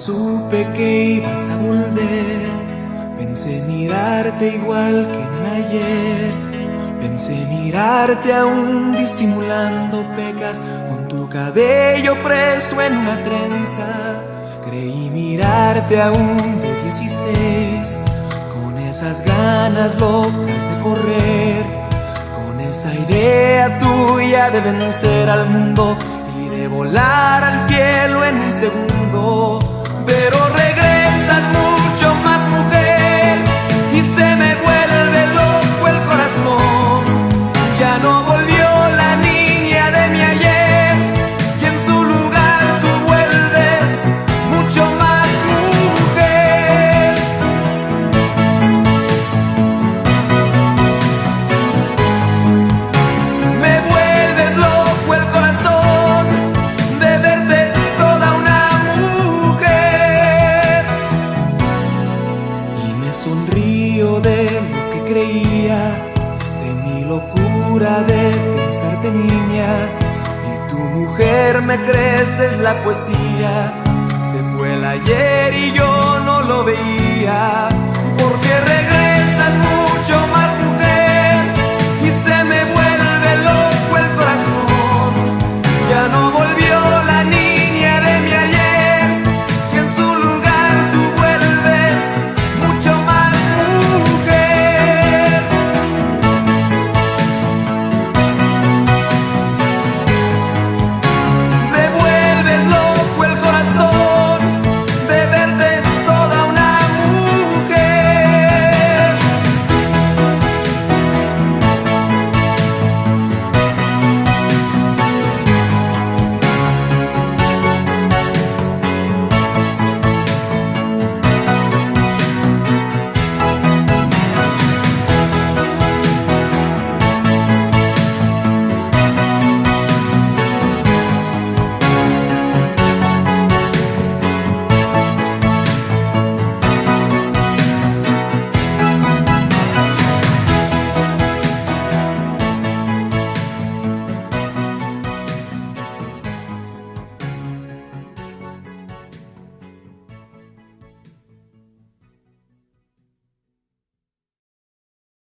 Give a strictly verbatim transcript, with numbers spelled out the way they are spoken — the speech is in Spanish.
Supe que ibas a volver, pensé mirarte igual que en ayer. Pensé mirarte aún disimulando pecas, con tu cabello preso en una trenza. Creí mirarte aún de dieciséis, con esas ganas locas de correr, con esa idea tuya de vencer al mundo y de volar al cielo en un segundo. Pero regresas mucho más, mujer, y se me vuelve loco el corazón. Ya no volvió la niña de mi ayer, y en su lugar tú vuelves mucho más, mujer. Me vuelves loco el corazón de verte toda una mujer. Y me sonrío de lo que creía, locura de pensarte niña, y tu mujer me creces la poesía. Se fue el ayer y yo no lo veía, porque regresas muy